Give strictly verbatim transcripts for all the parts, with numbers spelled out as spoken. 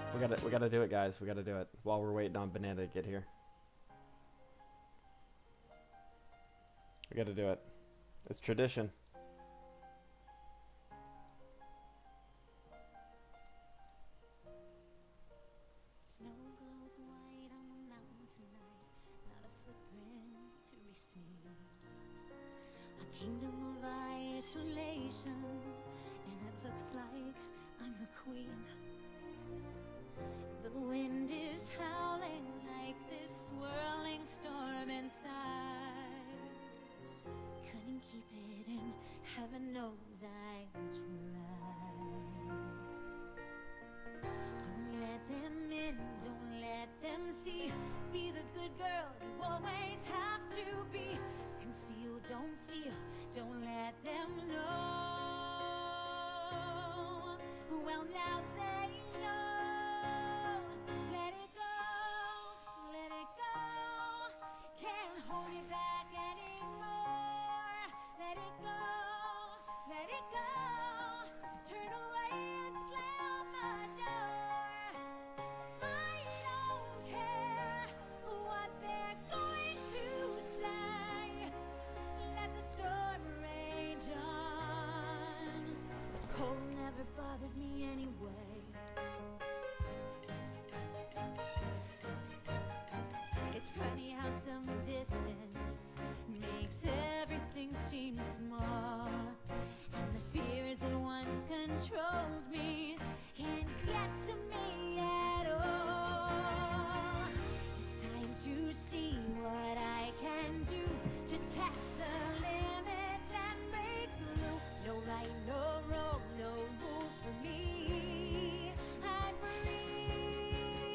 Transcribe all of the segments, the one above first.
We gotta, we gotta do it, guys. We gotta do it while we're waiting on Banana to get here. We gotta do it. It's tradition. Snow glows white on the mountain tonight, not a footprint to be seen. A kingdom of isolation, and it looks like I'm the queen. The wind is howling like this swirling storm inside. Couldn't keep it in, heaven knows I tried. Don't let them in, don't let them see. Be the good girl you always have to be. Conceal, don't feel, don't let them know. Well, now they know. Let it go, let it go. Can't hold it back anymore. Let it go, let it go. Turn away and slam the door. I don't care what they're going to say. Let the storm rage on. Cold never bothered me anyway. It's funny how some distance makes everything seem small, and the fears that once controlled me can't get to me at all. It's time to see what I can do to test the limits and break through. No right, no wrong, no rules for me. I'm free.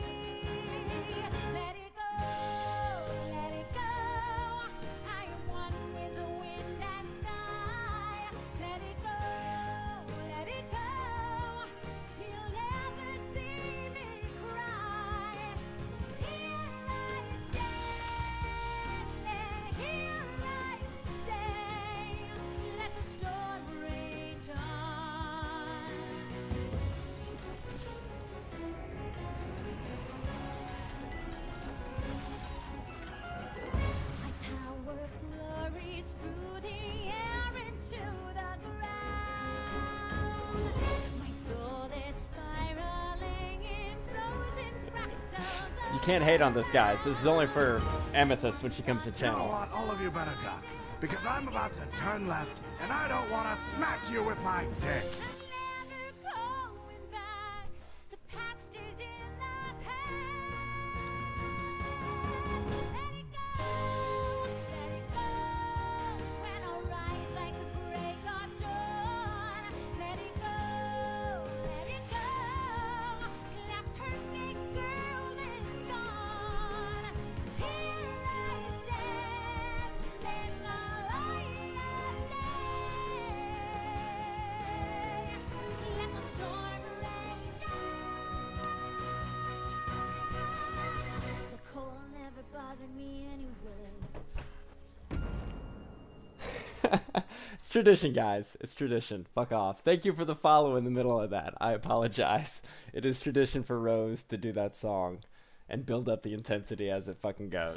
Let it go, let it go. I am one with the wind and sky. Let it go, let it go. You'll never see me cry. Here I stand, here I stay. Let the storm rage on. My power flurries through the air into the ground. My soul is spiraling in frozen fractals. You can't hate on this, guys. This is only for Amethyst when she comes to You know channel. what? All of you better duck. Because I'm about to turn left, and I don't want to smack you with my dick. I'm never going back. The past is in the past. Let it go, let it go. When I rise like the break of dawn. Let it go, let it go. That perfect girl is gone. Here I stand in the light of day. Let the storm rage on. The cold never bothered me anyway. It's tradition, guys. It's tradition. Fuck off. Thank you for the follow in the middle of that. I apologize. It is tradition for Rose to do that song and build up the intensity as it fucking goes.